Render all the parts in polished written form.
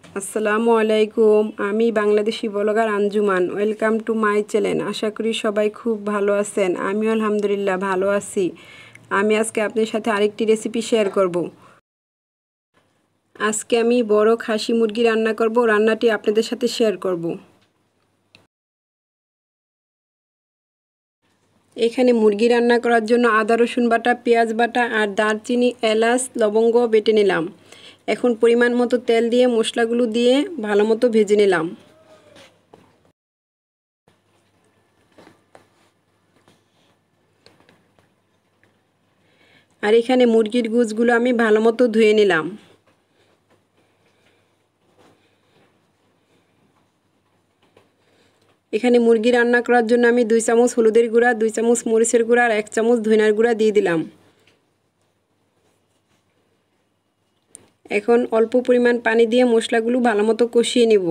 আসসালামু আলাইকুম। আমি Bangladeshi blogger Anjuman. Welcome to my channel. আশা করি সবাই খুব ভালো আছেন। আমিও আলহামদুলিল্লাহ ভালো আছি। আমি আজকে আপনাদের সাথে আরেকটি রেসিপি শেয়ার করব। আজকে আমি বড় খাসি মুরগি রান্না করব। রান্নাটি আপনাদের সাথে শেয়ার করব। এখানে মুরগি রান্না করার জন্য আদা রসুন বাটা, পেঁয়াজ বাটা আর দারচিনি, এলাচ, লবঙ্গ বেটে নিলাম। এখন পরিমাণ মতো তেল দিয়ে মশলাগুলো দিয়ে ভালো মতো ভেজে নিলাম। আর এখানে মুরগির গুজগুলো আমি ভালো মতো ধুয়ে নিলাম। এখানে মুরগি রান্না করার জন্য আমি 2 চামচ হলুদের গুঁড়া, 2 চামচ মরিচের গুঁড়া আর 1 চামচ ধনিয়ার গুঁড়া দিয়ে দিলাম। এখন অল্প পরিমাণ পানি দিয়ে মশলাগুলো ভালো মতো কষিয়ে নেব।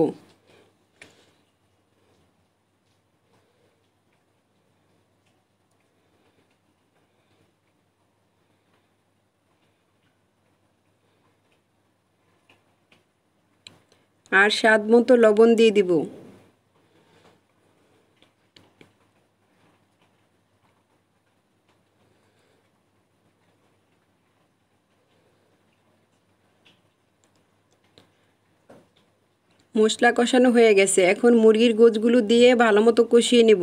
আর স্বাদ মতো লবণ দিয়ে দিব। মশলা কষানো হয়ে গেছে। এখন মুরগির গোশগুলো দিয়ে ভালো মতো কষিয়ে নেব।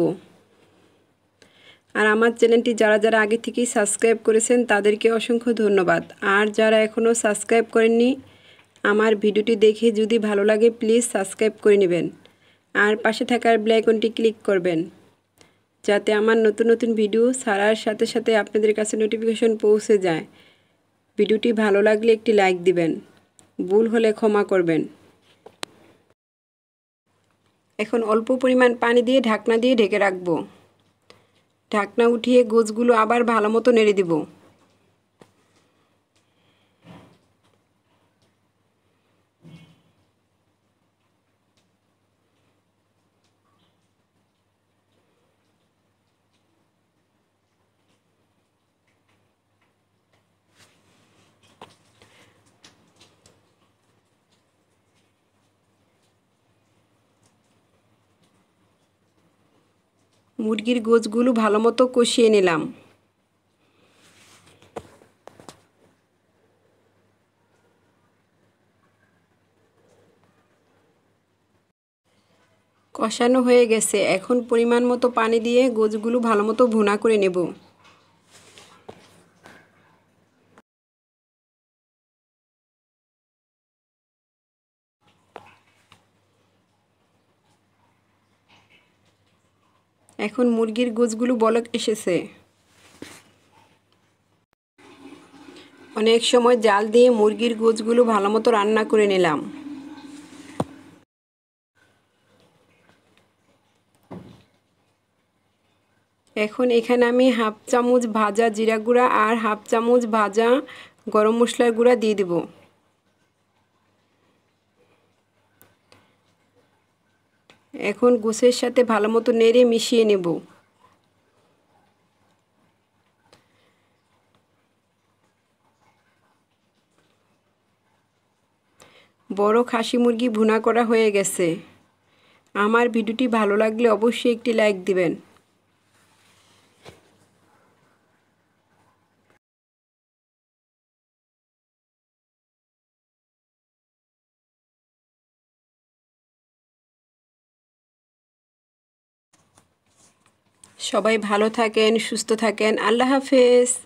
আর আমার চ্যানেলটি যারা যারা আগে থেকেই সাবস্ক্রাইব করেছেন তাদেরকে অসংখ্য ধন্যবাদ। আর যারা এখনও সাবস্ক্রাইব করেননি, আমার ভিডিওটি দেখে যদি ভালো লাগে প্লিজ সাবস্ক্রাইব করে নেবেন। আর পাশে থাকার বেল আইকনটি ক্লিক করবেন, যাতে আমার নতুন নতুন ভিডিও ছাড়ার সাথে সাথে আপনাদের কাছে নোটিফিকেশন পৌঁছে যায়। ভিডিওটি ভালো লাগলে একটি লাইক দিবেন, ভুল হলে ক্ষমা করবেন। এখন অল্প পরিমাণ পানি দিয়ে ঢাকনা দিয়ে ঢেকে রাখবো। ঢাকনা উঠিয়ে গোশগুলো আবার ভালো মতো নেড়ে দিব। মুরগির গোশগুলো ভালো মতো কষিয়ে নিলাম। কষানো হয়ে গেছে। এখন পরিমাণ মতো পানি দিয়ে গোশগুলো ভালো মতো ভুনা করে নেব। এখন মুরগির গোশগুলো বলক এসেছে। অনেক সময় জাল দিয়ে মুরগির গোশগুলো ভালো মতো রান্না করে নিলাম। এখন এখানে আমি হাফ চামচ ভাজা জিরা গুঁড়া আর হাফ চামচ ভাজা গরম মশলার গুঁড়া দিয়ে দেব। এখন গোশের সাথে ভালো মতো নেড়ে মিশিয়ে নেব। বড় খাসি মুরগি ভুনা করা হয়ে গেছে। আমার ভিডিওটি ভালো লাগলে অবশ্যই একটি লাইক দিবেন। সবাই ভালো থাকেন, সুস্থ থাকেন। আল্লাহ হাফেজ।